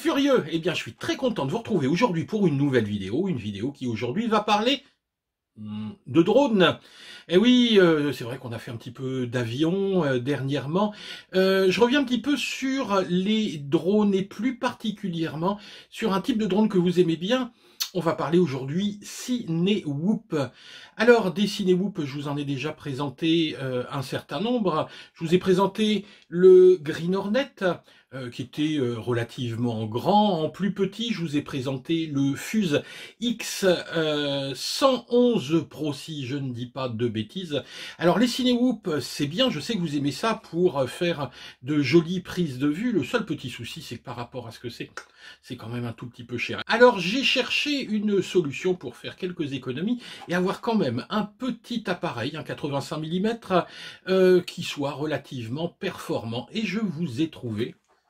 furieux! Eh bien, je suis très content de vous retrouver aujourd'hui pour une nouvelle vidéo, une vidéo qui aujourd'hui va parler de drones. Et oui, c'est vrai qu'on a fait un petit peu d'avion dernièrement. Je reviens un petit peu sur les drones et plus particulièrement sur un type de drone que vous aimez bien. On va parler aujourd'hui Cinewoop. Alors, des Cinewoop, je vous en ai déjà présenté un certain nombre. Je vous ai présenté le Green Hornet, qui était relativement grand. En plus petit, je vous ai présenté le Fuse X111 Pro, si je ne dis pas de bêtises. Alors, les Cinewoop, c'est bien, je sais que vous aimez ça pour faire de jolies prises de vue. Le seul petit souci, c'est que par rapport à ce que c'est quand même un tout petit peu cher. Alors, j'ai cherché une solution pour faire quelques économies et avoir quand même un petit appareil, un 85 mm, qui soit relativement performant. Et je vous ai trouvé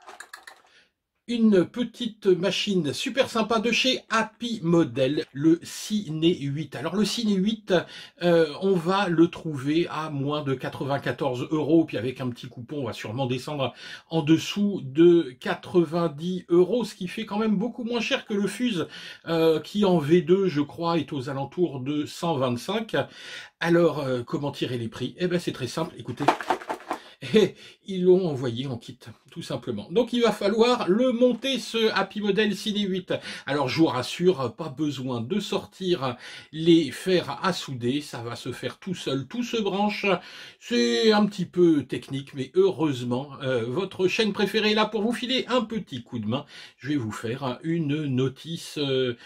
une petite machine super sympa de chez Happy Model, le Cine 8. Alors le Cine 8, on va le trouver à moins de 94 €, puis avec un petit coupon, on va sûrement descendre en dessous de 90 €, ce qui fait quand même beaucoup moins cher que le Fuse, qui en V2, je crois, est aux alentours de 125. Alors, comment tirer les prix? Eh ben c'est très simple, écoutez. Et ils l'ont envoyé en kit, tout simplement. Donc il va falloir le monter, ce Happy Model Cine 8. Alors je vous rassure, pas besoin de sortir les fers à souder, ça va se faire tout seul, tout se branche. C'est un petit peu technique, mais heureusement, votre chaîne préférée est là pour vous filer un petit coup de main. Je vais vous faire une notice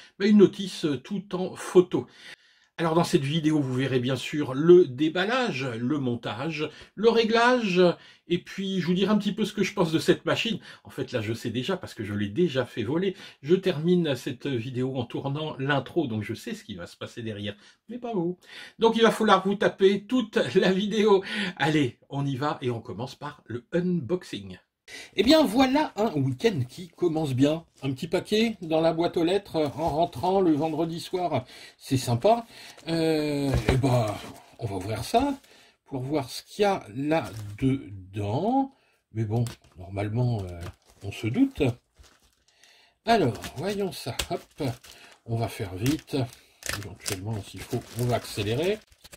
tout en photo. Alors dans cette vidéo, vous verrez bien sûr le déballage, le montage, le réglage, et puis je vous dirai un petit peu ce que je pense de cette machine. En fait là je sais déjà parce que je l'ai déjà fait voler. Je termine cette vidéo en tournant l'intro, donc je sais ce qui va se passer derrière, mais pas vous. Donc il va falloir vous taper toute la vidéo. Allez, on y va et on commence par le unboxing. Eh bien voilà un week-end qui commence bien. Un petit paquet dans la boîte aux lettres en rentrant le vendredi soir. C'est sympa. Et ben, on va ouvrir ça pour voir ce qu'il y a là-dedans. Mais bon, normalement, on se doute. Alors, voyons ça. Hop, on va faire vite. Éventuellement, s'il faut, on va accélérer.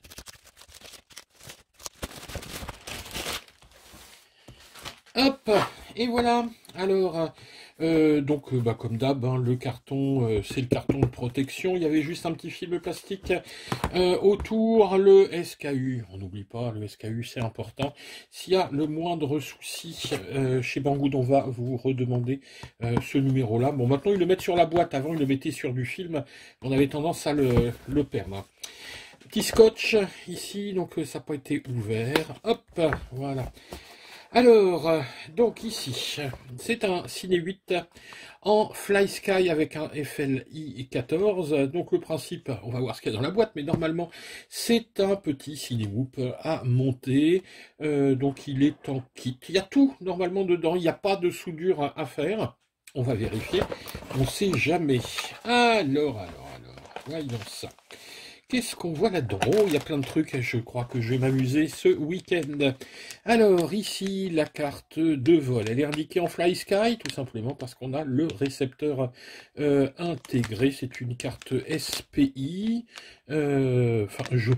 Hop, et voilà. Alors, comme d'hab, hein, le carton, c'est le carton de protection. Il y avait juste un petit film plastique autour, le SKU. On n'oublie pas, le SKU, c'est important. S'il y a le moindre souci chez Banggood, on va vous redemander ce numéro-là. Bon, maintenant, ils le mettent sur la boîte. Avant, ils le mettaient sur du film. On avait tendance à le perdre. Petit scotch ici, donc ça n'a pas été ouvert. Hop, voilà. Alors, donc ici, c'est un Cine 8 en Fly Sky avec un FLI 14. Donc le principe, on va voir ce qu'il y a dans la boîte, mais normalement c'est un petit Cinewoop à monter. Donc il est en kit. Il y a tout normalement dedans, il n'y a pas de soudure à faire. On va vérifier, on ne sait jamais. Alors, voyons ça. Qu'est-ce qu'on voit là-dedans? Oh, il y a plein de trucs, je crois que je vais m'amuser ce week-end. Alors, ici, la carte de vol. Elle est indiquée en Fly Sky, tout simplement parce qu'on a le récepteur intégré. C'est une carte SPI. Enfin, je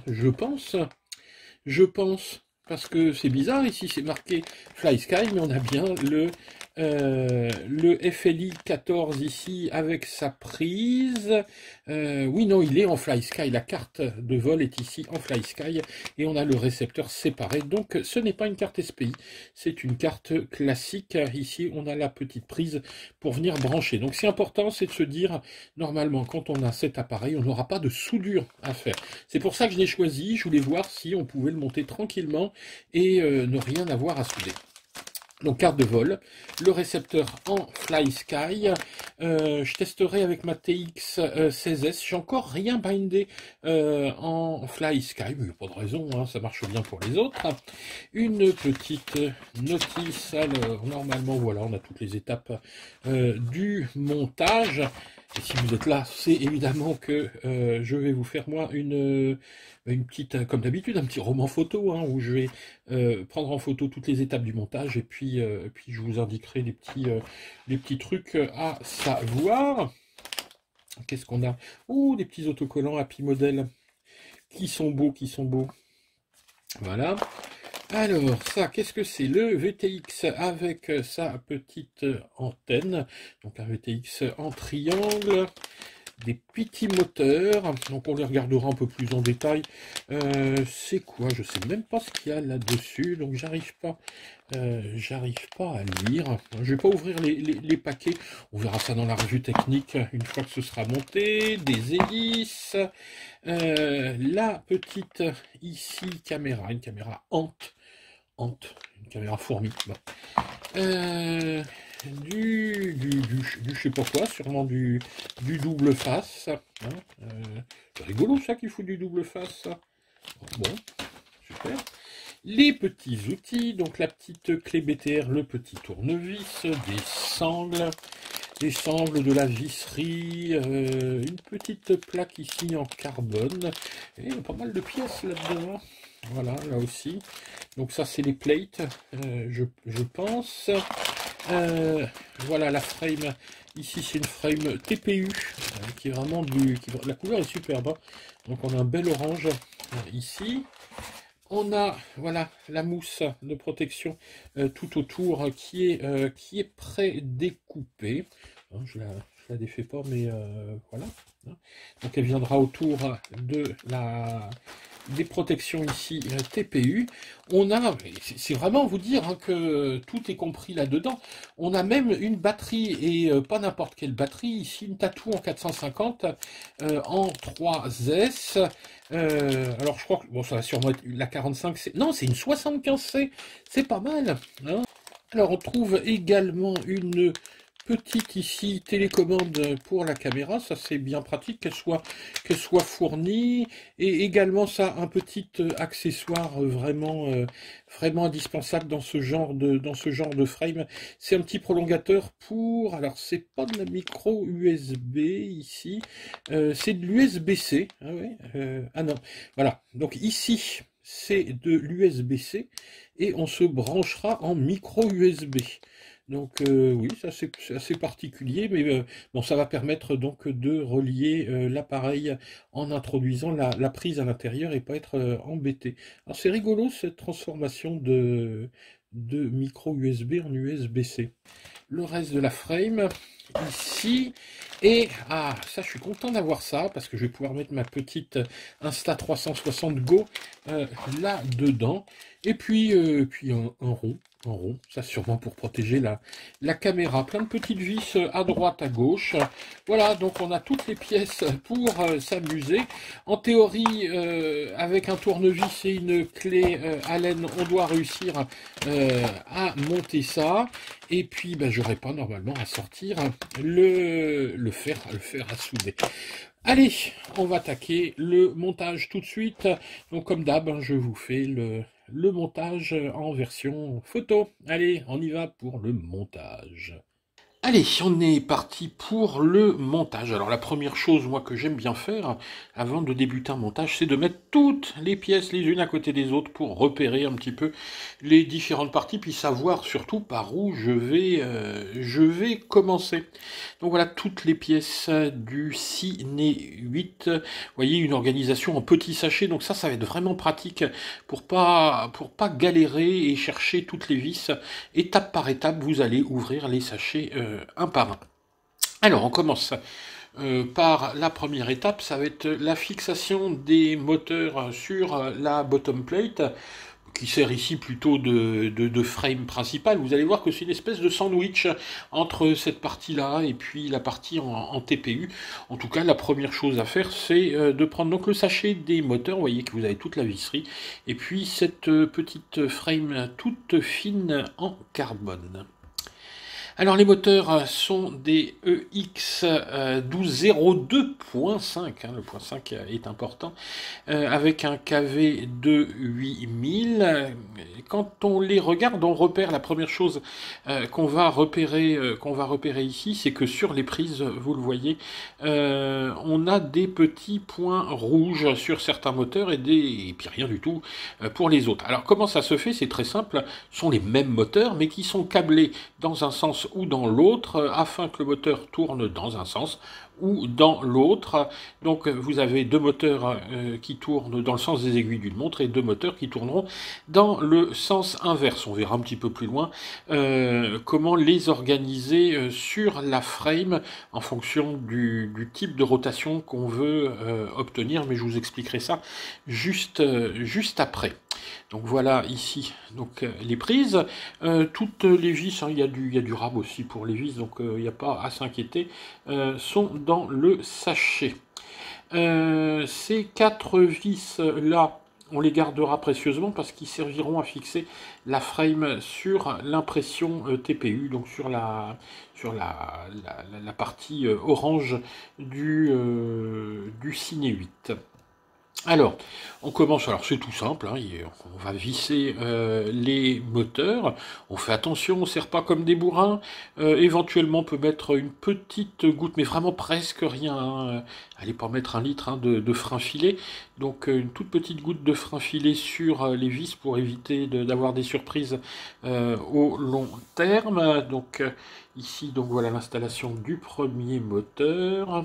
pense, parce que c'est bizarre, ici c'est marqué Fly Sky, mais on a bien le FLI 14 ici avec sa prise. Oui, non, il est en Fly Sky. La carte de vol est ici en Fly Sky et on a le récepteur séparé. Donc, ce n'est pas une carte SPI, c'est une carte classique. Ici, on a la petite prise pour venir brancher. Donc, c'est important, c'est de se dire, normalement, quand on a cet appareil, on n'aura pas de soudure à faire. C'est pour ça que je l'ai choisi. Je voulais voir si on pouvait le monter tranquillement et ne rien avoir à souder. Donc carte de vol, le récepteur en Fly Sky, je testerai avec ma TX16S, j'ai encore rien bindé en Fly Sky, mais il n'y a pas de raison, hein, ça marche bien pour les autres. Une petite notice, alors normalement voilà, on a toutes les étapes du montage. Et si vous êtes là, c'est évidemment que je vais vous faire moi une une petite, comme d'habitude, un petit roman photo, hein, où je vais prendre en photo toutes les étapes du montage, et puis je vous indiquerai les petits trucs à savoir. Qu'est-ce qu'on a? Oh, des petits autocollants Happy Model, qui sont beaux, qui sont beaux. Voilà. Alors, ça, qu'est-ce que c'est? Le VTX avec sa petite antenne. Donc, un VTX en triangle. Des petits moteurs. Donc, on les regardera un peu plus en détail. C'est quoi? Je sais même pas ce qu'il y a là-dessus. Donc, j'arrive pas à lire. Je vais pas ouvrir les paquets. On verra ça dans la revue technique une fois que ce sera monté. Des hélices. La petite, ici, caméra. Une caméra une caméra fourmi. Bon. Je sais pas quoi, sûrement du double face. Hein, c'est rigolo ça qu'il faut du double face. Bon, super. Les petits outils, donc la petite clé BTR, le petit tournevis, des sangles, de la visserie, une petite plaque ici en carbone. Et il y a pas mal de pièces là-dedans. Voilà, là aussi. Donc ça, c'est les plates, je pense. Voilà la frame. Ici, c'est une frame TPU qui est vraiment la couleur est superbe. Hein. Donc on a un bel orange ici. On a, voilà, la mousse de protection tout autour qui est pré-découpée. Hein, je la défais pas, mais voilà. Hein. Donc elle viendra autour des protections ici TPU. On a, c'est vraiment vous dire hein, que tout est compris là-dedans. On a même une batterie, et pas n'importe quelle batterie, ici une Tatou en 450 en 3S. Alors je crois que bon, ça va sûrement être la 45C. Non, c'est une 75C, c'est pas mal. Hein. Alors on trouve également une petite ici télécommande pour la caméra, ça c'est bien pratique qu'elle soit fournie, et également ça un petit accessoire vraiment indispensable dans ce genre de frame. C'est un petit prolongateur pour, alors c'est pas de la micro USB ici, c'est de l'USB-C. Ah ouais, ah non, voilà. Donc ici c'est de l'USB-C et on se branchera en micro USB. Donc oui, ça c'est assez particulier, mais bon, ça va permettre donc de relier l'appareil en introduisant la prise à l'intérieur et pas être embêté. Alors c'est rigolo cette transformation de micro USB en USB-C. Le reste de la frame ici, et ça je suis content d'avoir ça parce que je vais pouvoir mettre ma petite Insta360 Go là dedans, et puis un rond, ça sûrement pour protéger la caméra, plein de petites vis à droite, à gauche. Voilà, donc on a toutes les pièces pour s'amuser. En théorie, avec un tournevis et une clé Allen, on doit réussir à monter ça. Et puis, ben, j'aurai pas normalement à sortir le fer à souder. Allez, on va attaquer le montage tout de suite. Donc comme d'hab, hein, je vous fais le montage en version photo. Allez, on y va pour le montage. Allez, on est parti pour le montage. Alors la première chose, moi, que j'aime bien faire avant de débuter un montage, c'est de mettre toutes les pièces les unes à côté des autres pour repérer un petit peu les différentes parties, puis savoir surtout par où je vais commencer. Donc voilà, toutes les pièces du Ciné 8. Vous voyez, une organisation en petits sachets, donc ça va être vraiment pratique pour pas galérer et chercher toutes les vis. Étape par étape, vous allez ouvrir les sachets un par un. Alors, on commence par la première étape, ça va être la fixation des moteurs sur la bottom plate, qui sert ici plutôt de frame principal. Vous allez voir que c'est une espèce de sandwich entre cette partie-là et puis la partie en TPU. En tout cas, la première chose à faire, c'est de prendre donc le sachet des moteurs. Vous voyez que vous avez toute la visserie. Et puis cette petite frame toute fine en carbone. Alors les moteurs sont des EX 1202.5, hein, le point 5 est important, avec un KV de 8000. Quand on les regarde, on repère la première chose qu'on va repérer ici, c'est que sur les prises, vous le voyez, on a des petits points rouges sur certains moteurs et puis rien du tout pour les autres. Alors comment ça se fait? C'est très simple, ce sont les mêmes moteurs mais qui sont câblés dans un sens ou dans l'autre afin que le moteur tourne dans un sens ou dans l'autre. Donc vous avez deux moteurs qui tournent dans le sens des aiguilles d'une montre et deux moteurs qui tourneront dans le sens inverse. On verra un petit peu plus loin comment les organiser sur la frame en fonction du type de rotation qu'on veut obtenir, mais je vous expliquerai ça juste après. Donc voilà ici donc les prises, toutes les vis, hein, il y a du rab aussi pour les vis, donc il n'y a pas à s'inquiéter, sont dans le sachet. Ces quatre vis là, on les gardera précieusement parce qu'ils serviront à fixer la frame sur l'impression TPU, donc sur la partie orange du Cine 8. Alors, on commence, alors c'est tout simple, hein, on va visser les moteurs, on fait attention, on ne serre pas comme des bourrins, éventuellement on peut mettre une petite goutte, mais vraiment presque rien, hein, allez pas mettre 1 litre hein, de frein filé, donc une toute petite goutte de frein filé sur les vis pour éviter d'avoir des surprises au long terme. Donc ici, donc voilà l'installation du premier moteur.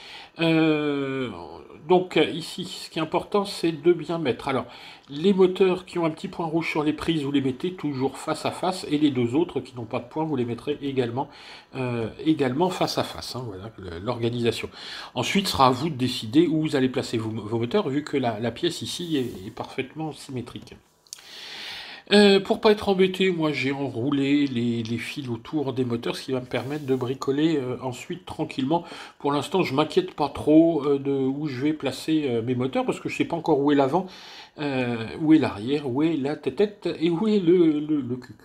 Donc ici, ce qui est important, c'est de bien mettre. Alors, les moteurs qui ont un petit point rouge sur les prises, vous les mettez toujours face à face, et les deux autres qui n'ont pas de point, vous les mettrez également face à face. Hein, voilà l'organisation. Ensuite, sera à vous de décider où vous allez placer vos moteurs, vu que la pièce ici est parfaitement symétrique. Pour pas être embêté, moi j'ai enroulé les fils autour des moteurs, ce qui va me permettre de bricoler ensuite tranquillement. Pour l'instant, je m'inquiète pas trop de où je vais placer mes moteurs, parce que je sais pas encore où est l'avant, où est l'arrière, où est la tête et où est le cul.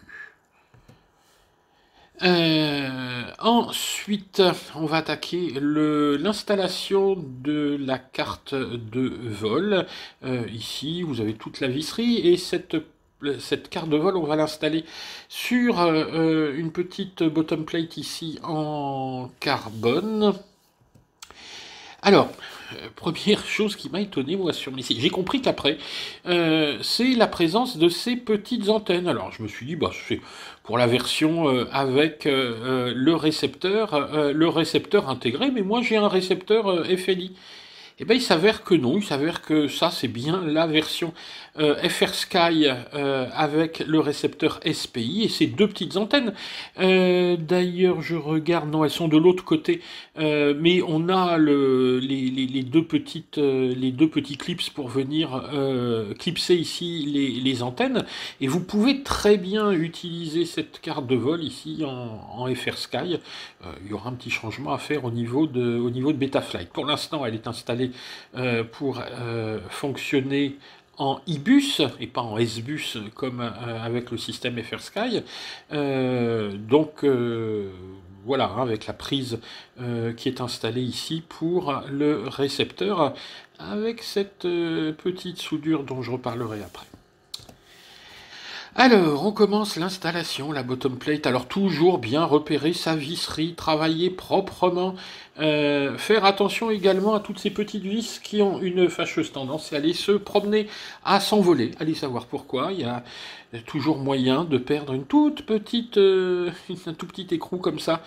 Ensuite, on va attaquer l'installation de la carte de vol. Ici, vous avez toute la visserie et cette carte de vol, on va l'installer sur une petite bottom plate ici en carbone. Alors, première chose qui m'a étonné, moi, sur mes sites, j'ai compris qu'après, c'est la présence de ces petites antennes. Alors, je me suis dit, bah, c'est pour la version avec le récepteur intégré, mais moi, j'ai un récepteur FLI. Eh bien, il s'avère que non, il s'avère que ça, c'est bien la version FR Sky avec le récepteur SPI et ces deux petites antennes. D'ailleurs, je regarde, non, elles sont de l'autre côté, mais on a les deux petits clips pour venir clipser ici les antennes, et vous pouvez très bien utiliser cette carte de vol ici en FR Sky. Il y aura un petit changement à faire au niveau de Betaflight. Pour l'instant, elle est installée pour fonctionner en iBus et pas en SBus comme avec le système FR Sky. Donc voilà, hein, avec la prise qui est installée ici pour le récepteur, avec cette petite soudure dont je reparlerai après. Alors, on commence l'installation, la bottom plate. Alors, toujours bien repérer sa visserie, travailler proprement, faire attention également à toutes ces petites vis qui ont une fâcheuse tendance à aller se promener, à s'envoler. Allez savoir pourquoi. Il y a toujours moyen de perdre une toute petite, un tout petit écrou comme ça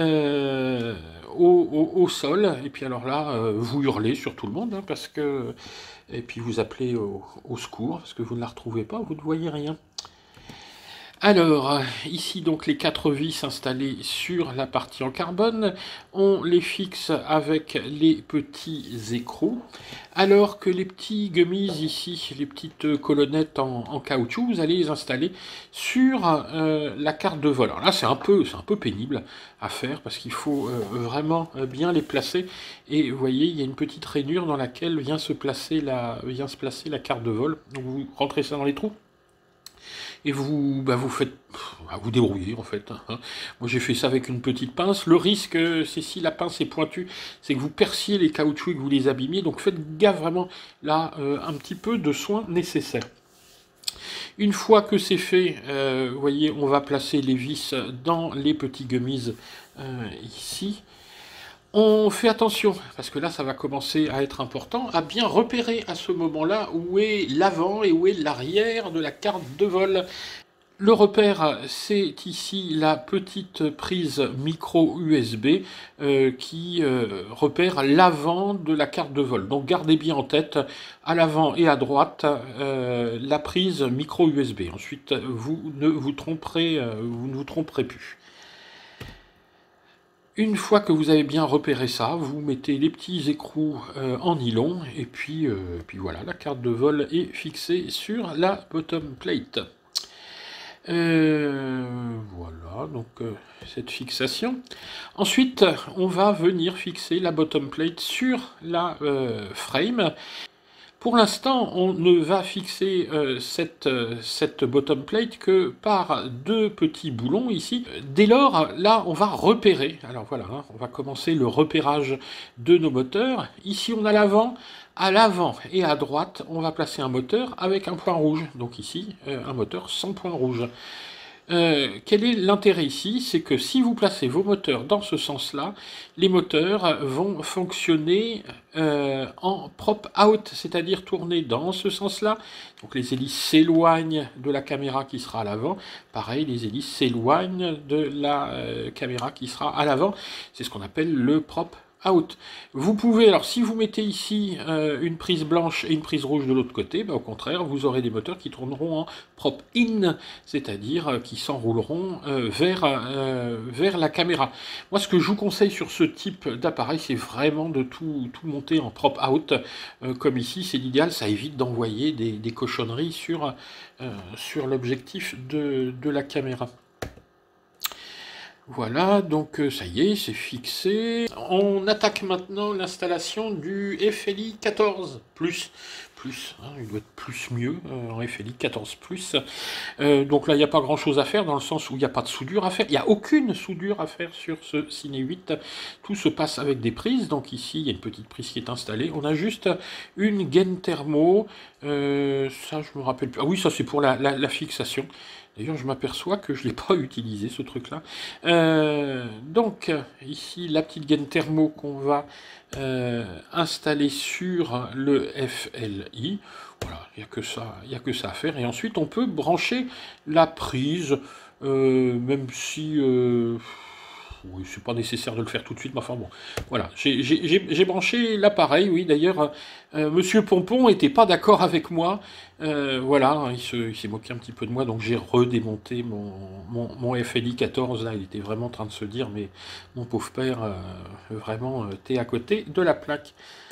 au sol. Et puis alors là, vous hurlez sur tout le monde, hein, parce que... Et puis vous appelez au secours, parce que vous ne la retrouvez pas, vous ne voyez rien. Alors, ici donc les 4 vis installées sur la partie en carbone, on les fixe avec les petits écrous, alors que les petits gummies ici, les petites colonnettes en caoutchouc, vous allez les installer sur la carte de vol. Alors là c'est un peu pénible à faire parce qu'il faut vraiment bien les placer, et vous voyez il y a une petite rainure dans laquelle vient se placer la carte de vol, donc vous rentrez ça dans les trous. et vous, vous faites, vous débrouillez en fait. Hein. Moi j'ai fait ça avec une petite pince. Le risque, c'est si la pince est pointue, c'est que vous perciez les caoutchoucs et que vous les abîmiez. Donc faites gaffe vraiment là, un petit peu de soin nécessaire. Une fois que c'est fait, vous voyez, on va placer les vis dans les petits gummies ici. On fait attention, parce que là, ça va commencer à être important, à bien repérer à ce moment-là où est l'avant et où est l'arrière de la carte de vol. Le repère, c'est ici la petite prise micro USB qui repère l'avant de la carte de vol. Donc gardez bien en tête, à l'avant et à droite, la prise micro USB. Ensuite, vous ne vous tromperez plus. Une fois que vous avez bien repéré ça, vous mettez les petits écrous en nylon, et puis voilà, la carte de vol est fixée sur la bottom plate. Voilà, donc cette fixation. Ensuite, on va venir fixer la bottom plate sur la frame. Pour l'instant, on ne va fixer cette bottom plate que par deux petits boulons ici. Dès lors, là, on va repérer. Alors voilà, hein, on va commencer le repérage de nos moteurs. Ici, on a l'avant. À l'avant et à droite, on va placer un moteur avec un point rouge. Donc ici, un moteur sans point rouge. Quel est l'intérêt ici? C'est que si vous placez vos moteurs dans ce sens-là, les moteurs vont fonctionner en prop out, c'est-à-dire tourner dans ce sens-là. Donc les hélices s'éloignent de la caméra qui sera à l'avant. Pareil, les hélices s'éloignent de la caméra qui sera à l'avant. C'est ce qu'on appelle le prop out. Vous pouvez, alors si vous mettez ici une prise blanche et une prise rouge de l'autre côté, au contraire, vous aurez des moteurs qui tourneront en prop in, c'est-à-dire qui s'enrouleront vers la caméra. Moi, ce que je vous conseille sur ce type d'appareil, c'est vraiment de tout monter en prop out, comme ici, c'est l'idéal, ça évite d'envoyer des cochonneries sur l'objectif de la caméra. Voilà, donc ça y est, c'est fixé. On attaque maintenant l'installation du FLI 14+. Hein, il doit être plus mieux en FLI 14+. Donc là, il n'y a pas grand-chose à faire, dans le sens où il n'y a pas de soudure à faire. Il n'y a aucune soudure à faire sur ce Cine 8. Tout se passe avec des prises. Donc ici, il y a une petite prise qui est installée. On a juste une gaine thermo. Ça, je me rappelle plus. Ah oui, ça, c'est pour la fixation. D'ailleurs, je m'aperçois que je ne l'ai pas utilisé, ce truc-là. Donc, ici, la petite gaine thermo qu'on va installer sur le FLI. Voilà, il n'y a que ça à faire. Et ensuite, on peut brancher la prise, même si... oui, c'est pas nécessaire de le faire tout de suite, mais enfin bon, voilà, j'ai branché l'appareil, oui, d'ailleurs, Monsieur Pompon était pas d'accord avec moi, voilà, il s'est moqué un petit peu de moi, donc j'ai redémonté mon FLI 14, là, il était vraiment en train de se dire, mais mon pauvre père, vraiment, t'es à côté de la plaque.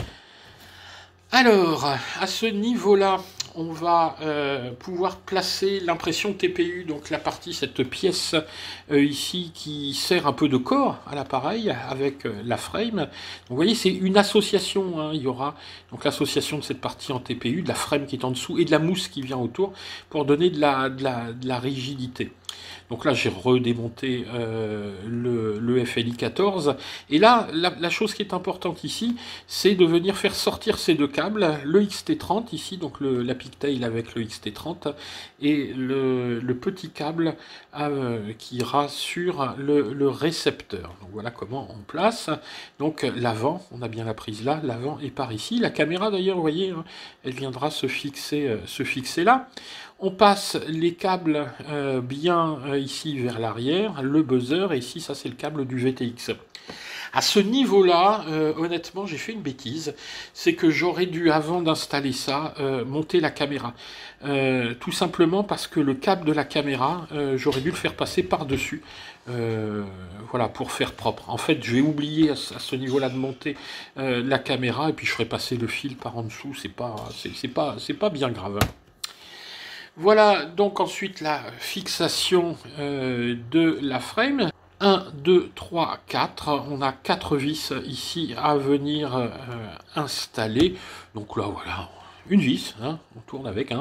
Alors, à ce niveau-là, on va pouvoir placer l'impression TPU, donc la partie, cette pièce ici qui sert un peu de corps à l'appareil avec la frame. Donc, vous voyez, c'est une association, hein, il y aura donc l'association de cette partie en TPU, de la frame qui est en dessous et de la mousse qui vient autour pour donner de la rigidité. Donc là, j'ai redémonté le FLI 14. Et là, la chose qui est importante ici, c'est de venir faire sortir ces deux câbles, le XT30 ici, donc la pigtail avec le XT30, et le petit câble qui ira sur le récepteur. Donc voilà comment on place. Donc l'avant, on a bien la prise là, l'avant est par ici. La caméra d'ailleurs, vous voyez, hein, elle viendra se fixer là. On passe les câbles bien ici vers l'arrière, le buzzer, et ici, ça c'est le câble du VTX. À ce niveau-là, honnêtement, j'ai fait une bêtise. C'est que j'aurais dû, avant d'installer ça, monter la caméra. Tout simplement parce que le câble de la caméra, j'aurais dû le faire passer par-dessus. Voilà, pour faire propre. En fait, je vais oublier à ce niveau-là de monter la caméra, et puis je ferai passer le fil par en dessous. C'est pas bien grave. Voilà donc ensuite la fixation de la frame. 1, 2, 3, 4. On a 4 vis ici à venir installer. Donc là, voilà, une vis. Hein, on tourne avec un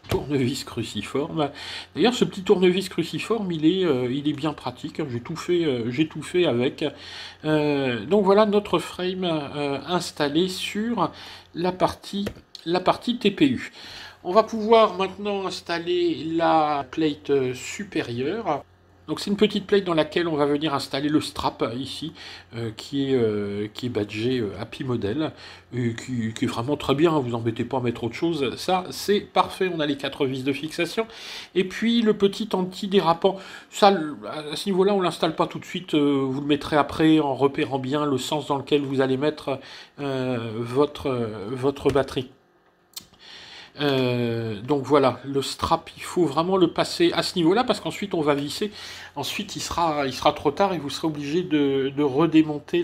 tournevis cruciforme. D'ailleurs, ce petit tournevis cruciforme, il est bien pratique. J'ai tout fait avec. Donc voilà notre frame installé sur la partie TPU. On va pouvoir maintenant installer la plate supérieure. Donc c'est une petite plate dans laquelle on va venir installer le strap ici, qui est badgé Happy Model, qui est vraiment très bien, hein, vous embêtez pas à mettre autre chose, ça c'est parfait, on a les 4 vis de fixation, et puis le petit antidérapant, ça à ce niveau-là on l'installe pas tout de suite, vous le mettrez après en repérant bien le sens dans lequel vous allez mettre votre batterie. Donc voilà, le strap, il faut vraiment le passer à ce niveau-là parce qu'ensuite on va visser. Ensuite, il sera trop tard et vous serez obligé de redémonter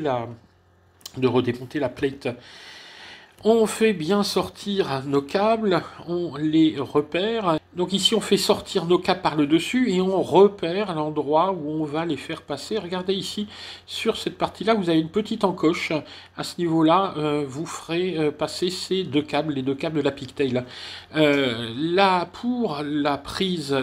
la plate. On fait bien sortir nos câbles, on les repère. Donc ici, on fait sortir nos câbles par le dessus et on repère l'endroit où on va les faire passer. Regardez ici, sur cette partie-là, vous avez une petite encoche. À ce niveau-là, vous ferez passer ces deux câbles, les deux câbles de la pigtail. Là, pour la prise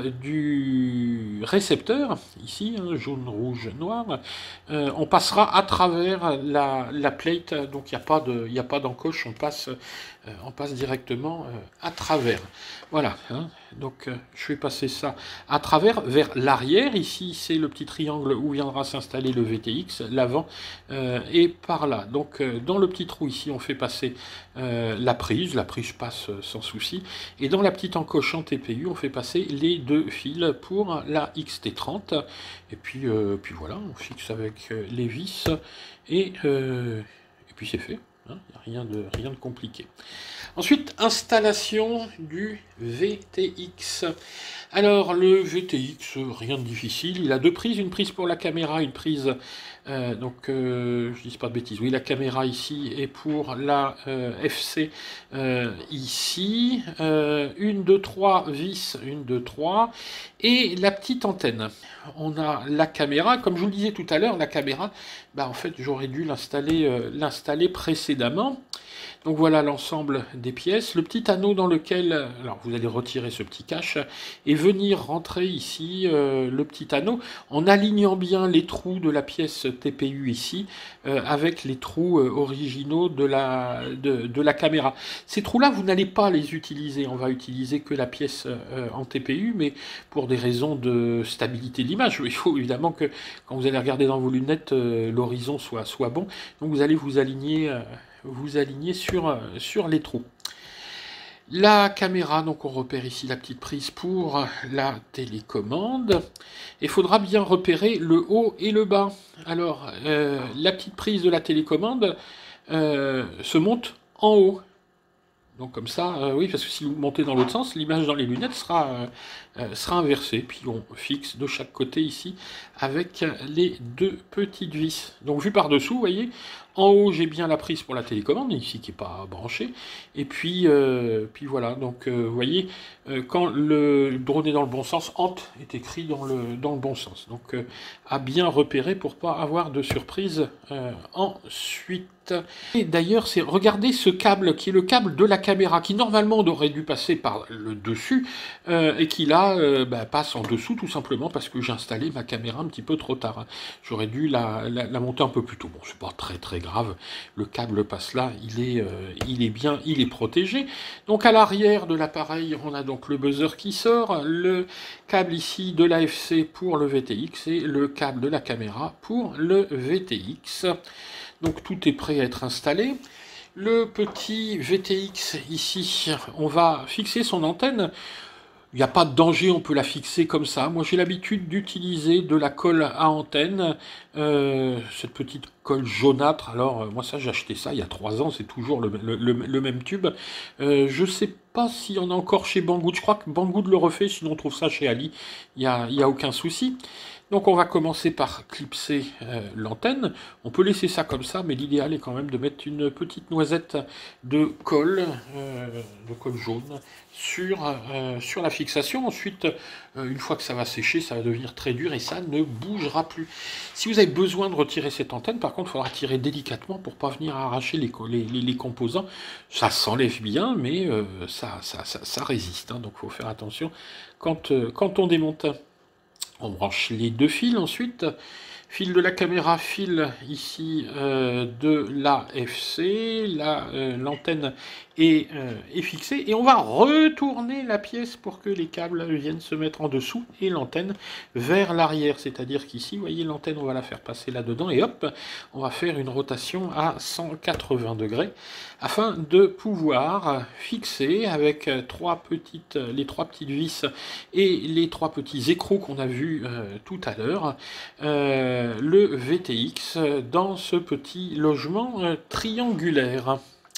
du récepteur, ici, hein, jaune, rouge, noir, on passera à travers la plate. Donc il n'y a pas d'encoche, on passe directement à travers. Voilà, hein. Donc je vais passer ça à travers vers l'arrière. Ici, c'est le petit triangle où viendra s'installer le VTX, l'avant et par là. Donc dans le petit trou ici, on fait passer la prise passe sans souci. Et dans la petite encoche en TPU, on fait passer les deux fils pour la XT30. Et puis voilà, on fixe avec les vis et puis c'est fait. Hein, rien de compliqué. Ensuite, installation du VTX. Alors, le VTX, rien de difficile. Il a deux prises, une prise pour la caméra, une prise... je dis pas de bêtises. Oui, la caméra ici et pour la FC ici. 1, 2, 3 vis, 1, 2, 3. Et la petite antenne. On a la caméra. Comme je vous le disais tout à l'heure, la caméra, en fait, j'aurais dû l'installer précédemment. Donc voilà l'ensemble des pièces. Le petit anneau dans lequel, alors vous allez retirer ce petit cache et venir rentrer ici le petit anneau en alignant bien les trous de la pièce TPU ici avec les trous originaux de la caméra. Ces trous-là, vous n'allez pas les utiliser. On va utiliser que la pièce en TPU, mais pour des raisons de stabilité de l'image. Il faut évidemment que quand vous allez regarder dans vos lunettes, l'horizon soit bon. Donc vous allez vous aligner sur les trous. La caméra, donc on repère ici la petite prise pour la télécommande. Il faudra bien repérer le haut et le bas. Alors, la petite prise de la télécommande se monte en haut. Donc comme ça, oui, parce que si vous montez dans l'autre sens, l'image dans les lunettes sera inversée. Puis on fixe de chaque côté ici avec les deux petites vis. Donc vu par-dessous, vous voyez, en haut j'ai bien la prise pour la télécommande, ici qui n'est pas branchée. Et puis voilà, donc vous voyez, quand le drone est dans le bon sens, Ant est écrit dans le bon sens. Donc à bien repérer pour pas avoir de surprise ensuite. Et d'ailleurs, regardez ce câble qui est le câble de la caméra qui normalement aurait dû passer par le dessus et qui là passe en dessous tout simplement parce que j'ai installé ma caméra un petit peu trop tard. J'aurais dû la monter un peu plus tôt. Bon, c'est pas très grave. Le câble passe là, il est protégé. Donc à l'arrière de l'appareil, on a donc le buzzer qui sort, le câble ici de l'AFC pour le VTX et le câble de la caméra pour le VTX. Donc tout est prêt à être installé. Le petit VTX ici, on va fixer son antenne. Il n'y a pas de danger, on peut la fixer comme ça. Moi j'ai l'habitude d'utiliser de la colle à antenne, cette petite colle jaunâtre. Alors moi ça j'ai acheté ça il y a 3 ans, c'est toujours le même tube. Je sais pas s'il y en a encore chez Banggood, je crois que Banggood le refait, sinon on trouve ça chez Ali, il y a aucun souci. Donc on va commencer par clipser l'antenne. On peut laisser ça comme ça, mais l'idéal est quand même de mettre une petite noisette de colle jaune sur la fixation. Ensuite, une fois que ça va sécher, ça va devenir très dur et ça ne bougera plus. Si vous avez besoin de retirer cette antenne, par contre, il faudra tirer délicatement pour ne pas venir arracher les composants. Ça s'enlève bien, mais ça résiste, hein, donc il faut faire attention quand on démonte. On branche les deux fils ensuite. Fil de la caméra, fil ici de l'AFC. L'antenne est fixée. Et on va retourner la pièce pour que les câbles viennent se mettre en dessous et l'antenne vers l'arrière. C'est-à-dire qu'ici, vous voyez, l'antenne, on va la faire passer là-dedans. Et hop, on va faire une rotation à 180 degrés afin de pouvoir fixer avec les trois petites vis et les trois petits écrous qu'on a vus tout à l'heure, le VTX dans ce petit logement triangulaire.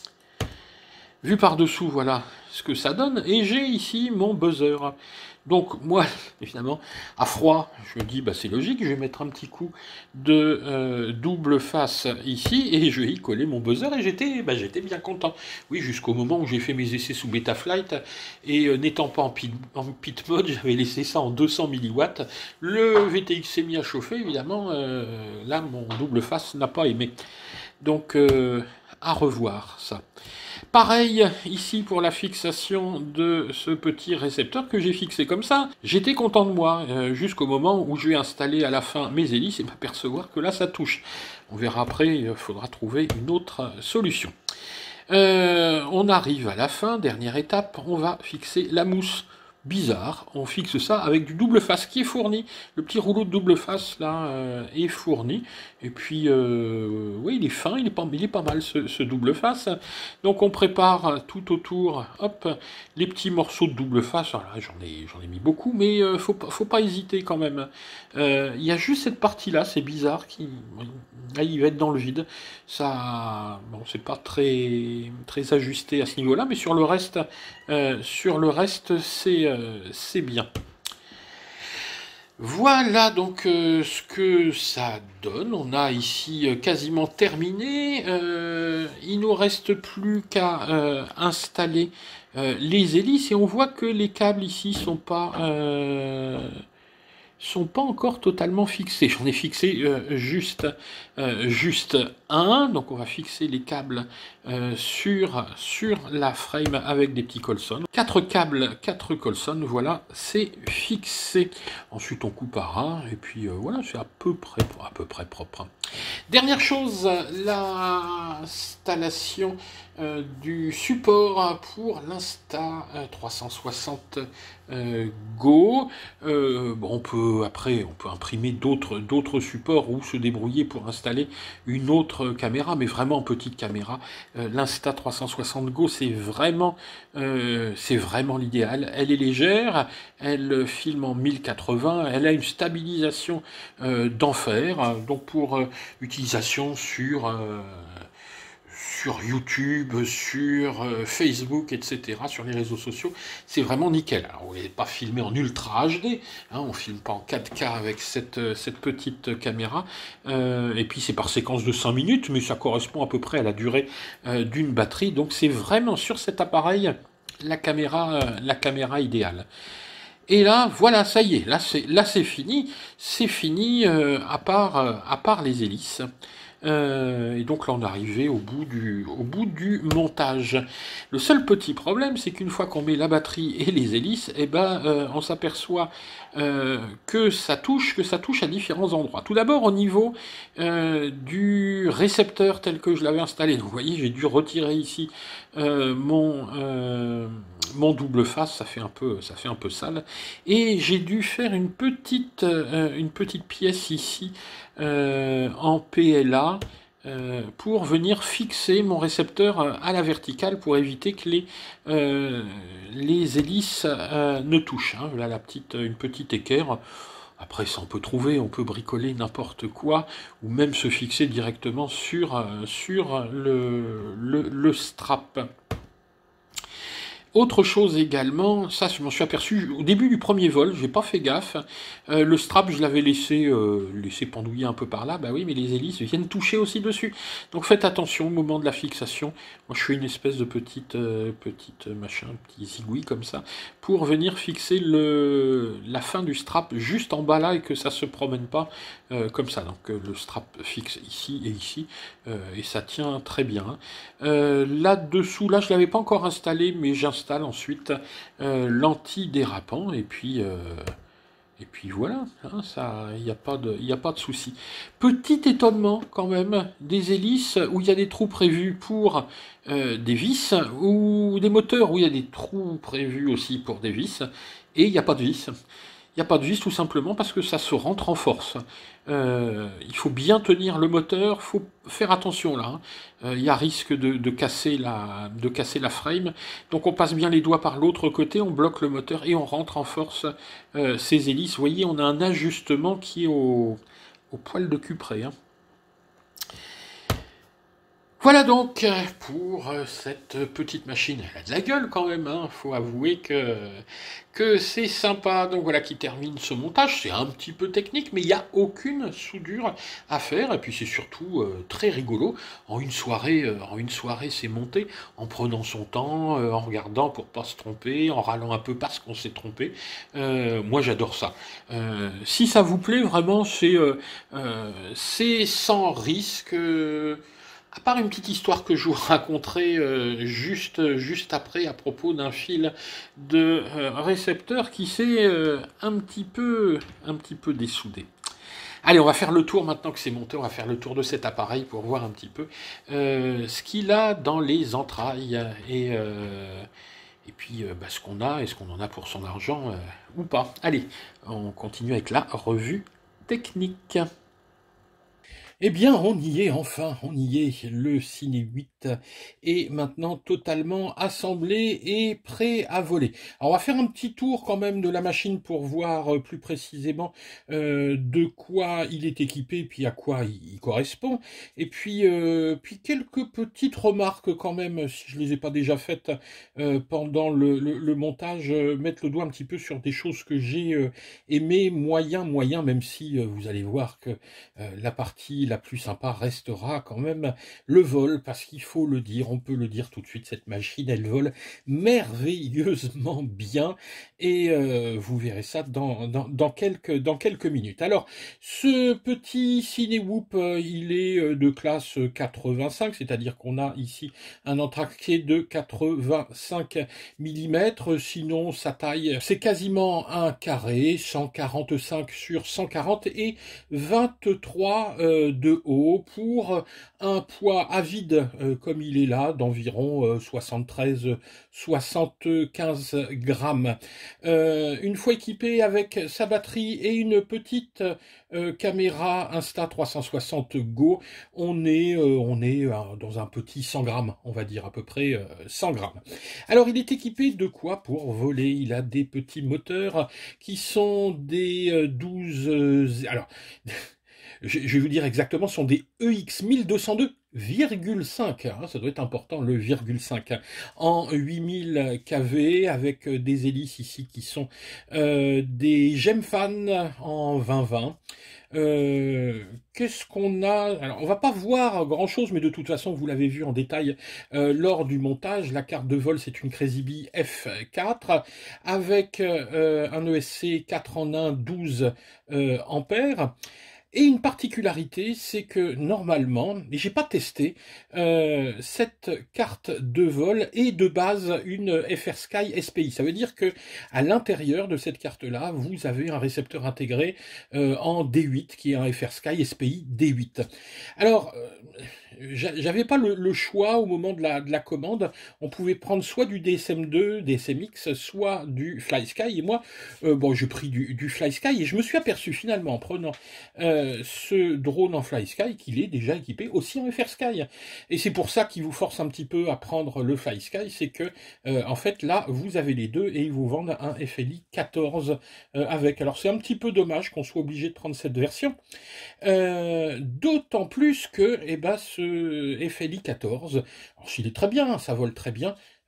Vu par-dessous, voilà ce que ça donne. Et j'ai ici mon buzzer. Donc moi, évidemment, à froid, je me dis, bah, c'est logique, je vais mettre un petit coup de double face ici, et je vais y coller mon buzzer, et j'étais bien content. Oui, jusqu'au moment où j'ai fait mes essais sous Betaflight, et n'étant pas en pit mode, j'avais laissé ça en 200 milliwatts. Le VTX s'est mis à chauffer, évidemment, là, mon double face n'a pas aimé. Donc, à revoir, ça. Pareil ici pour la fixation de ce petit récepteur que j'ai fixé comme ça. J'étais content de moi jusqu'au moment où je vais installer à la fin mes hélices et m'apercevoir que là ça touche. On verra après, il faudra trouver une autre solution. On arrive à la fin, dernière étape, on va fixer la mousse. Bizarre, on fixe ça avec du double face qui est fourni. Le petit rouleau de double face là est fourni. Et puis, oui, il est fin, il est pas mal ce double face. Donc on prépare tout autour, hop, les petits morceaux de double face. Voilà, j'en ai mis beaucoup, mais faut pas hésiter quand même. Il y a juste cette partie-là, c'est bizarre, là, il va être dans le vide. Ça, bon, c'est pas très ajusté à ce niveau-là, mais sur le reste, c'est bien. Voilà donc ce que ça donne. On a ici quasiment terminé. Il nous reste plus qu'à installer les hélices et on voit que les câbles ici sont pas encore totalement fixés. J'en ai fixé juste un, donc on va fixer les câbles sur la frame avec des petits colsons. 4 câbles, 4 colsons, voilà, c'est fixé. Ensuite on coupe à ras, et puis voilà, c'est à peu près propre. Dernière chose, l'installation du support pour l'Insta360 Go. Bon, on peut imprimer d'autres supports ou se débrouiller pour installer une autre caméra, mais vraiment petite caméra. L'Insta360 Go, c'est vraiment l'idéal. Elle est légère, elle filme en 1080, elle a une stabilisation d'enfer, donc pour utilisation sur YouTube, sur Facebook, etc., sur les réseaux sociaux, c'est vraiment nickel. Alors, on n'est pas filmé en Ultra HD, hein, on ne filme pas en 4K avec cette petite caméra, et puis c'est par séquence de 5 minutes, mais ça correspond à peu près à la durée d'une batterie, donc c'est vraiment sur cet appareil la caméra idéale. Et là, voilà, ça y est, là c'est fini, à part les hélices. Et donc là on est arrivé au bout du montage. Le seul petit problème, c'est qu'une fois qu'on met la batterie et les hélices, on s'aperçoit que ça touche à différents endroits. Tout d'abord au niveau du récepteur tel que je l'avais installé. Donc vous voyez, j'ai dû retirer ici mon double face, ça fait un peu sale, et j'ai dû faire une petite pièce ici en PLA pour venir fixer mon récepteur à la verticale pour éviter que les hélices ne touchent. Hein. Là, une petite équerre. Après, ça on peut bricoler n'importe quoi, ou même se fixer directement sur le strap. Autre chose également, ça je m'en suis aperçu au début du premier vol, j'ai pas fait gaffe. Le strap, je l'avais laissé pendouiller un peu par là, bah oui, mais les hélices viennent toucher aussi dessus. Donc faites attention au moment de la fixation. Moi je fais une espèce de petite machin, petit zigouille comme ça, pour venir fixer la fin du strap juste en bas là et que ça se promène pas comme ça. Donc le strap fixe ici, et ça tient très bien. Là-dessous, là je l'avais pas encore installé, mais j'installe ensuite l'anti-dérapant et puis voilà, hein, ça, il n'y a pas de souci. Petit étonnement quand même des hélices où il y a des trous prévus pour des vis ou des moteurs où il y a des trous prévus aussi pour des vis et il n'y a pas de vis. Il n'y a pas de vis tout simplement parce que ça se rentre en force. Il faut bien tenir le moteur, il faut faire attention là. Il y a risque de casser la frame. Donc on passe bien les doigts par l'autre côté, on bloque le moteur et on rentre en force ces hélices. Vous voyez, on a un ajustement qui est au poil de cul près, hein. Voilà donc pour cette petite machine. Elle a de la gueule quand même, hein. Faut avouer que c'est sympa. Donc voilà qui termine ce montage. C'est un petit peu technique, mais il n'y a aucune soudure à faire. Et puis c'est surtout très rigolo. En une soirée, c'est monté, en prenant son temps, en regardant pour pas se tromper, en râlant un peu parce qu'on s'est trompé. Moi j'adore ça. Si ça vous plaît, vraiment, c'est sans risque. À part une petite histoire que je vous raconterai juste après à propos d'un fil de récepteur qui s'est un petit peu dessoudé. Allez, on va faire le tour maintenant que c'est monté, on va faire le tour de cet appareil pour voir un petit peu ce qu'il a dans les entrailles et puis ce qu'on a, est-ce qu'on en a pour son argent ou pas. Allez, on continue avec la revue technique. Eh bien, on y est enfin, on y est, le Ciné 8 est maintenant totalement assemblé et prêt à voler. Alors, on va faire un petit tour quand même de la machine pour voir plus précisément de quoi il est équipé, puis à quoi il correspond. Et puis quelques petites remarques quand même, si je les ai pas déjà faites pendant le montage, mettre le doigt un petit peu sur des choses que j'ai aimées moyen, même si vous allez voir que la partie la plus sympa restera quand même le vol, parce qu'il faut le dire, on peut le dire tout de suite, cette machine, elle vole merveilleusement bien, et vous verrez ça dans quelques minutes. Alors, ce petit Cinewoop, il est de classe 85, c'est-à-dire qu'on a ici un entracté de 85 mm, sinon sa taille, c'est quasiment un carré, 145 sur 140 et 23 de haut pour un poids à vide comme il est là d'environ 73-75 grammes. Une fois équipé avec sa batterie et une petite caméra Insta360 Go, on est dans un petit 100 grammes, on va dire à peu près 100 grammes. Alors il est équipé de quoi pour voler? Il a des petits moteurs qui sont des 12... alors je vais vous dire exactement, ce sont des EX 1202,5, hein, ça doit être important, le virgule 5, en 8000 kV, avec des hélices ici qui sont des Gemfan en 2020. Qu'est-ce qu'on a? Alors, on va pas voir grand chose, mais de toute façon, vous l'avez vu en détail lors du montage. La carte de vol, c'est une Crazy Bee F4 avec un ESC 4 en 1, 12 ampères. Et une particularité, c'est que normalement, et j'ai pas testé, cette carte de vol est de base une FR Sky SPI. Ça veut dire que à l'intérieur de cette carte-là, vous avez un récepteur intégré en D8, qui est un FR Sky SPI D8. Alors, j'avais pas le choix au moment de la commande. On pouvait prendre soit du DSM2, DSMX, soit du FlySky. Et moi, j'ai pris du FlySky et je me suis aperçu finalement en prenant ce drone en FlySky qu'il est déjà équipé aussi en FR Sky. Et c'est pour ça qu'il vous force un petit peu à prendre le FlySky, c'est que en fait là, vous avez les deux et ils vous vendent un FLI 14 avec. Alors c'est un petit peu dommage qu'on soit obligé de prendre cette version. D'autant plus que ce FLI 14, alors s'il est très bien, ça vole très bien,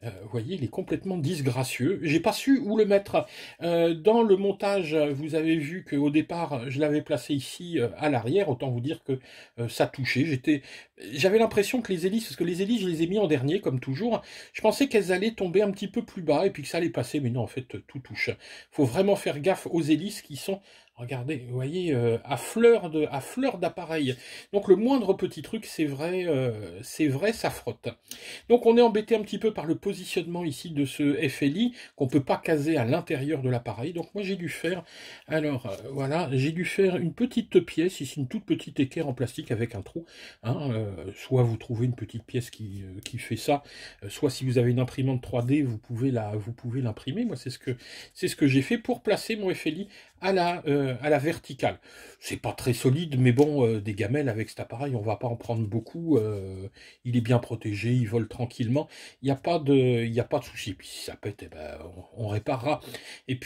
Vous voyez, il est complètement disgracieux. J'ai pas su où le mettre. Dans le montage, vous avez vu qu'au départ, je l'avais placé ici à l'arrière. Autant vous dire que ça touchait. J'avais l'impression que les hélices, parce que les hélices, je les ai mis en dernier, comme toujours. Je pensais qu'elles allaient tomber un petit peu plus bas et puis que ça allait passer. Mais non, en fait, tout touche. Faut vraiment faire gaffe aux hélices qui sont, regardez, vous voyez, à fleur d'appareil. Donc le moindre petit truc, c'est vrai, ça frotte. Donc on est embêté un petit peu par le positionnement ici de ce FLI qu'on peut pas caser à l'intérieur de l'appareil. Donc moi j'ai dû faire, alors voilà, j'ai dû faire une petite pièce, ici une toute petite équerre en plastique avec un trou. Hein, soit vous trouvez une petite pièce qui fait ça, soit si vous avez une imprimante 3D, vous pouvez l'imprimer. Moi c'est ce que j'ai fait pour placer mon FLI à la verticale. C'est pas très solide, mais bon, des gamelles avec cet appareil, on va pas en prendre beaucoup. Il est bien protégé, il vole tranquillement. Il n'y a pas de souci. Puis si ça pète, eh ben, on réparera. Et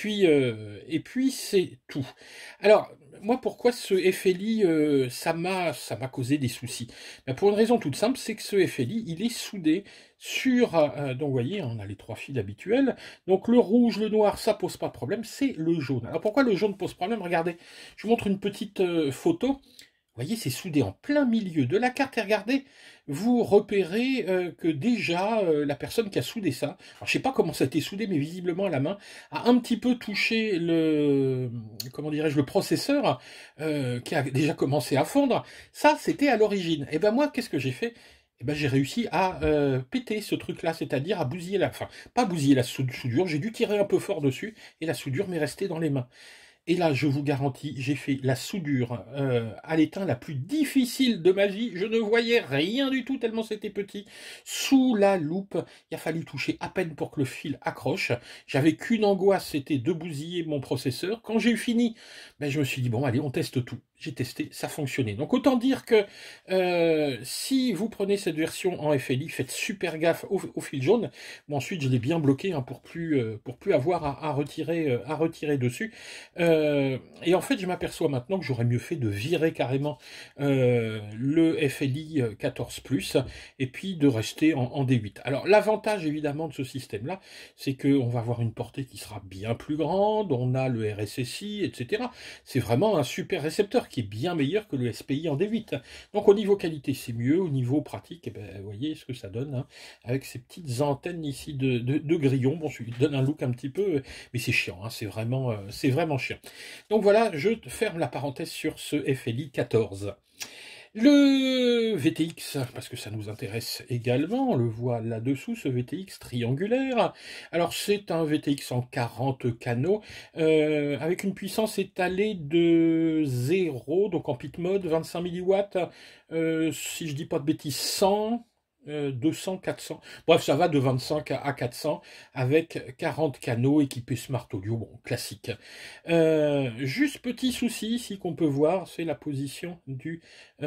puis c'est tout. Alors, moi, pourquoi ce FLI, ça m'a causé des soucis? Ben, pour une raison toute simple, c'est que ce FLI, il est soudé sur, donc vous voyez, on a les 3 fils habituels. Donc le rouge, le noir, ça pose pas de problème, c'est le jaune. Alors pourquoi le jaune pose problème? Regardez, je vous montre une petite photo. Vous voyez, c'est soudé en plein milieu de la carte. Et regardez, vous repérez que déjà, la personne qui a soudé ça, alors je sais pas comment ça a été soudé, mais visiblement à la main, a un petit peu touché comment dirais-je, le processeur, qui a déjà commencé à fondre. Ça, c'était à l'origine. Et ben moi, qu'est-ce que j'ai fait? Eh ben, j'ai réussi à péter ce truc-là, c'est-à-dire à bousiller enfin, pas bousiller la soudure, j'ai dû tirer un peu fort dessus, et la soudure m'est restée dans les mains. Et là, je vous garantis, j'ai fait la soudure à l'étain la plus difficile de ma vie. Je ne voyais rien du tout tellement c'était petit. Sous la loupe, il a fallu toucher à peine pour que le fil accroche. J'avais qu'une angoisse, c'était de bousiller mon processeur. Quand j'ai eu fini, ben, je me suis dit, bon, allez, on teste tout. J'ai testé, ça fonctionnait. Donc autant dire que si vous prenez cette version en FLI, faites super gaffe au fil jaune. Bon, ensuite, je l'ai bien bloqué hein, pour plus avoir à retirer dessus. Et en fait, je m'aperçois maintenant que j'aurais mieux fait de virer carrément le FLI 14+, et puis de rester en D8. Alors, l'avantage, évidemment, de ce système-là, c'est qu'on va avoir une portée qui sera bien plus grande, on a le RSSI, etc. C'est vraiment un super récepteur qui est bien meilleur que le SPI en D8. Donc, au niveau qualité, c'est mieux. Au niveau pratique, eh ben, vous voyez ce que ça donne, hein, avec ces petites antennes ici de grillons. Bon, ça lui donne un look un petit peu, mais c'est chiant, hein, c'est vraiment chiant. Donc voilà, je ferme la parenthèse sur ce FLI 14. Le VTX, parce que ça nous intéresse également, on le voit là-dessous, ce VTX triangulaire. Alors c'est un VTX en 40 canaux, avec une puissance étalée de 0, donc en pit mode, 25 milliwatts, si je dis pas de bêtises, 100... 200, 400, bref ça va de 25 à 400 avec 40 canaux équipés Smart Audio, bon classique. Juste petit souci ici qu'on peut voir, c'est la position du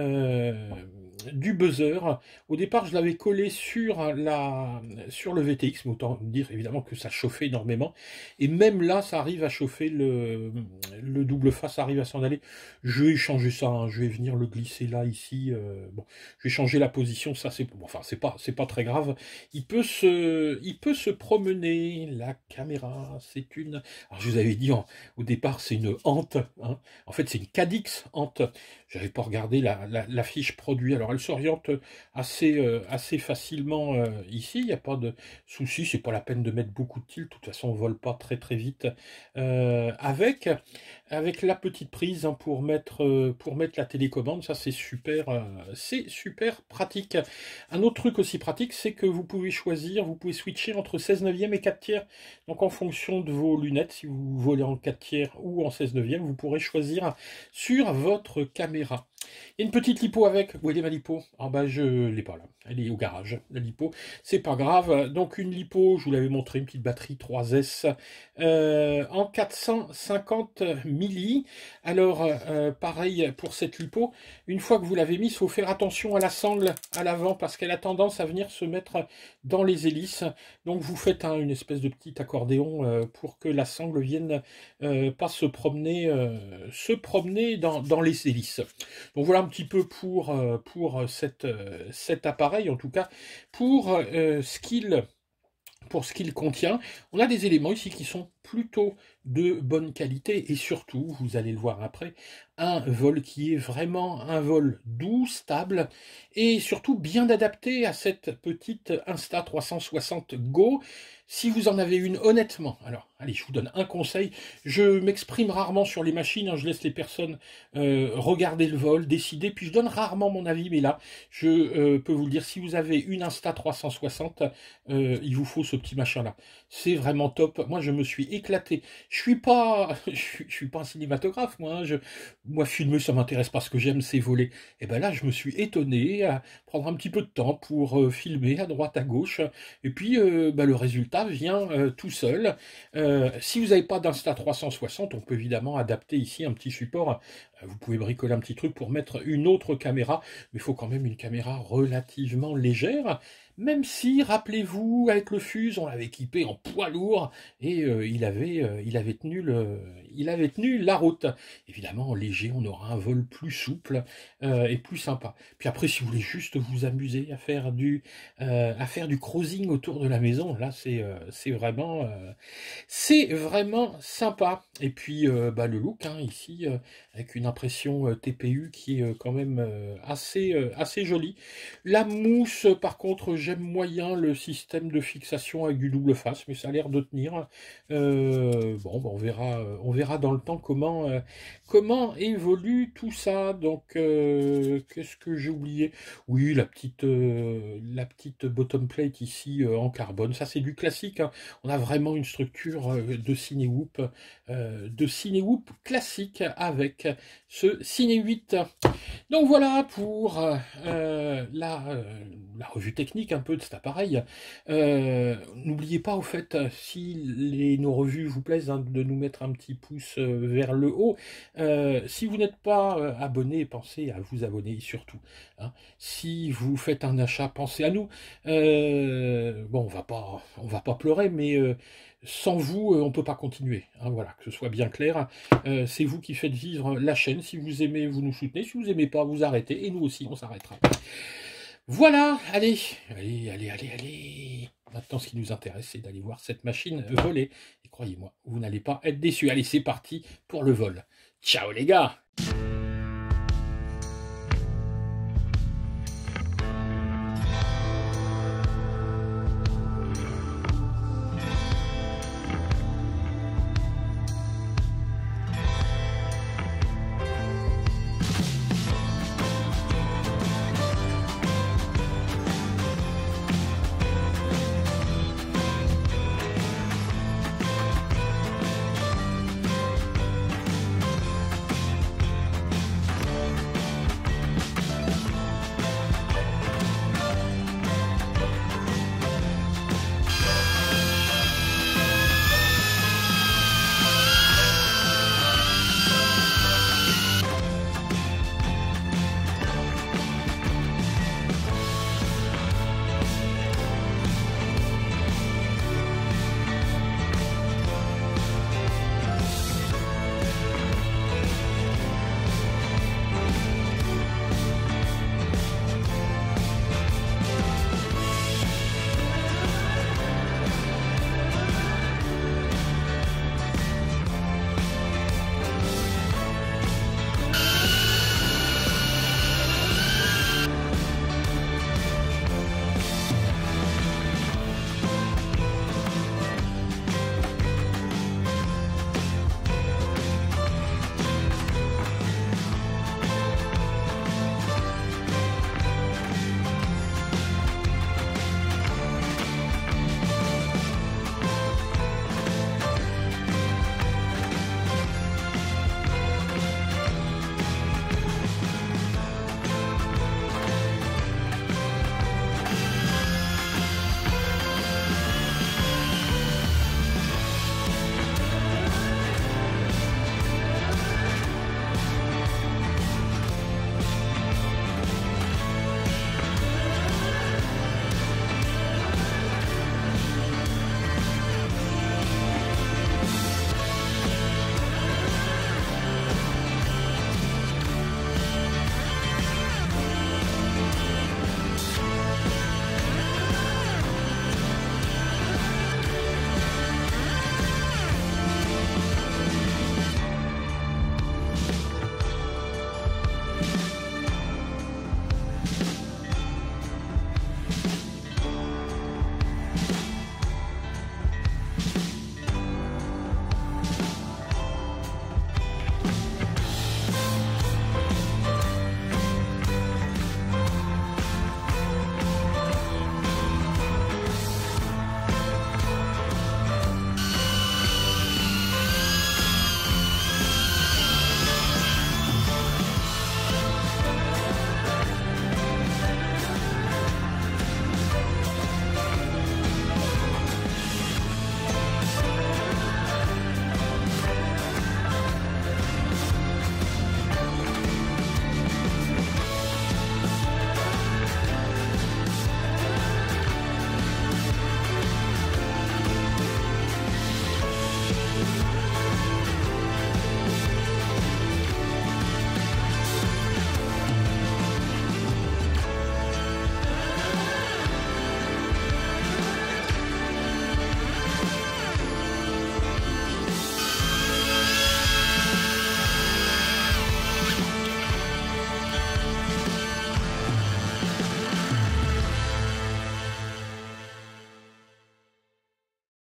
buzzer. Au départ je l'avais collé sur le VTX, mais autant dire évidemment que ça chauffait énormément, et même là ça arrive à chauffer, le double face arrive à s'en aller. Je vais changer ça, hein, je vais venir le glisser là ici, bon, je vais changer la position, ça c'est bon, enfin c'est pas très grave. Il peut se promener. La caméra, c'est une. Alors je vous avais dit au départ, c'est une hante. Hein. En fait, c'est une Cadix hante. J'avais pas regardé la fiche produit. Alors elle s'oriente assez facilement ici. Il n'y a pas de souci. C'est pas la peine de mettre beaucoup de tilt. De toute façon, on vole pas très très vite avec la petite prise hein, pour mettre la télécommande. Ça c'est super pratique. Un autre truc aussi pratique, c'est que vous pouvez switcher entre 16/9 et 4/3. Donc en fonction de vos lunettes, si vous volez en 4/3 ou en 16/9, vous pourrez choisir sur votre caméra. Il y a une petite lipo avec. Où est ma lipo? Ah bah je l'ai pas là. Elle est au garage, la lipo. C'est pas grave. Donc une lipo, je vous l'avais montré, une petite batterie 3S en 450 milli. Alors pareil pour cette lipo. Une fois que vous l'avez mise, il faut faire attention à la sangle à l'avant parce qu'elle a tendance à venir se mettre dans les hélices. Donc vous faites une espèce de petit accordéon pour que la sangle vienne pas se promener dans les hélices. Donc voilà un petit peu pour cet appareil, en tout cas pour ce qu'il pour ce qu'il contient. On a des éléments ici qui sont plutôt de bonne qualité et surtout, vous allez le voir après, un vol qui est vraiment un vol doux, stable et surtout bien adapté à cette petite Insta360 Go. Si vous en avez une, honnêtement, alors allez, je vous donne un conseil, je m'exprime rarement sur les machines, hein, je laisse les personnes regarder le vol, décider, puis je donne rarement mon avis, mais là, je peux vous le dire, si vous avez une Insta360, il vous faut ce petit machin-là. C'est vraiment top. Moi, je me suis éclaté. Je suis pas, je suis pas un cinématographe, moi. Hein. Moi, filmer, ça m'intéresse pas. Ce que j'aime, c'est voler. Et ben là, je me suis étonné à prendre un petit peu de temps pour filmer à droite, à gauche. Et puis, le résultat vient tout seul. Si vous n'avez pas d'Insta360, on peut évidemment adapter ici un petit support. Vous pouvez bricoler un petit truc pour mettre une autre caméra, mais il faut quand même une caméra relativement légère. Même si, rappelez-vous, avec le Fuse, on l'avait équipé en poids lourd et il avait tenu la route. Évidemment, en léger, on aura un vol plus souple et plus sympa. Puis après, si vous voulez juste vous amuser à faire du cruising autour de la maison, là, c'est vraiment sympa. Et puis, le look, hein, ici, avec une impression TPU qui est quand même assez jolie. La mousse, par contre, j'aime moyen le système de fixation avec du double face, mais ça a l'air de tenir. On verra dans le temps comment évolue tout ça. Donc, qu'est-ce que j'ai oublié? Oui, la petite bottom plate ici en carbone. Ça, c'est du classique. Hein. On a vraiment une structure de Cinewoop classique avec ce Cine 8. Donc voilà pour la revue technique un peu de cet appareil. N'oubliez pas au fait, si nos revues vous plaisent, hein, de nous mettre un petit pouce vers le haut. Si vous n'êtes pas abonné, pensez à vous abonner surtout. Hein. Si vous faites un achat, pensez à nous. On va pas pleurer, mais sans vous, on ne peut pas continuer. Hein, voilà, que ce soit bien clair. C'est vous qui faites vivre la chaîne. Si vous aimez, vous nous soutenez. Si vous n'aimez pas, vous arrêtez. Et nous aussi, on s'arrêtera. Voilà, allez. Maintenant, ce qui nous intéresse, c'est d'aller voir cette machine voler. Et croyez-moi, vous n'allez pas être déçus. Allez, c'est parti pour le vol. Ciao les gars!